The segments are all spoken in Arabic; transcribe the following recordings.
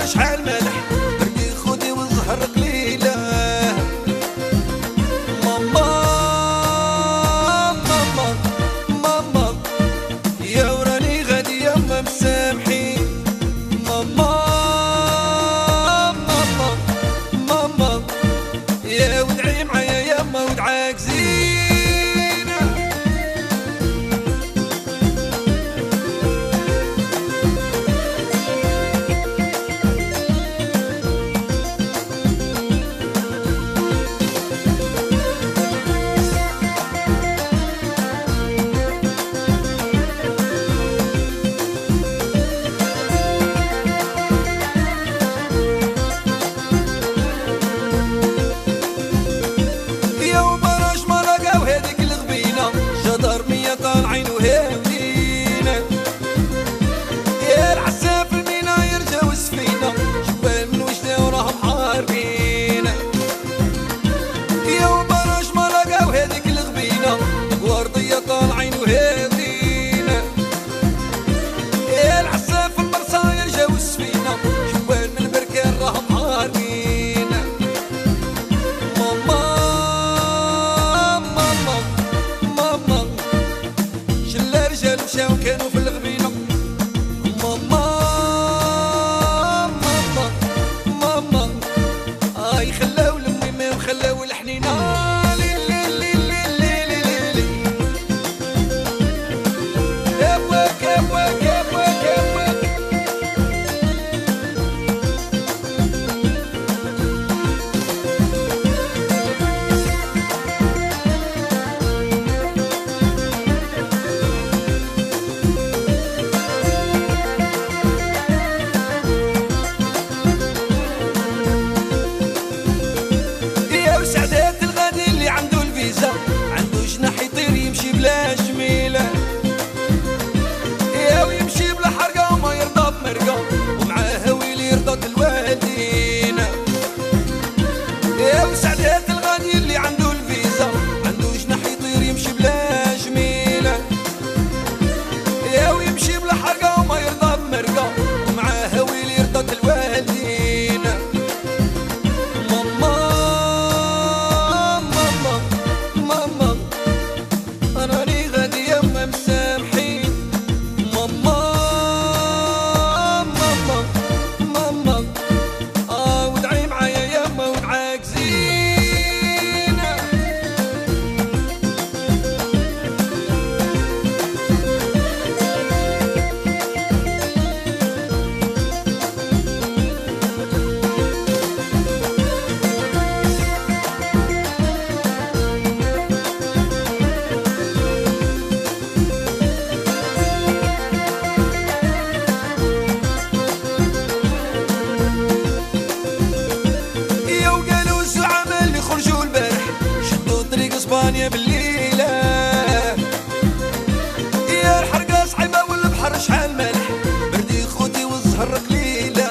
البحر شحال مالح، بردي خدي والزهر قليله. ماما ماما ماما يا وراني غادي يما مسامحين. ماما ماما ماما يا ودعي معايا يما ودعاك زينه. طالعين وهاودينا يا العساف المينا يرجعوا السفينة، جبال من وجدة وراهم حاربينا. يا وبراش ما لقاو هذيك الغبينة، وردية طالعين وهاودينا يا العساف المرسى يرجعوا السفينة، جبال من البركان راهم حاربينا. ماما ماما ماما مشاو كانوا في الغبينة. ماما ماما ماما خلاو الميمة وخلاو الحنينة. عنده جناح يطير يمشي بلا جميله، يا ويمشي بلا حرقه وما يرضى بمرقه، ومعاه ويلي يرضى الوالدين. يا وسعدات الغني اللي عنده الفيزا، عنده جناح يطير يمشي بلا جميله، يا ويمشي بلا حرقه وما يرضى بمرقه، ومعاه ويلي يرضى الوالدين. اسبانيا بالليله يا الحرقه صعيبه والبحر شحال مالح، بردي خوتي والزهر قليله.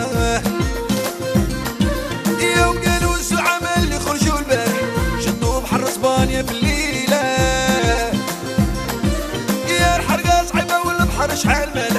يا وقالوا الزعماء اللي خرجوا البارح شدوا بحر اسبانيا بالليله، يا الحرقه صعيبه والبحر شحال مالح.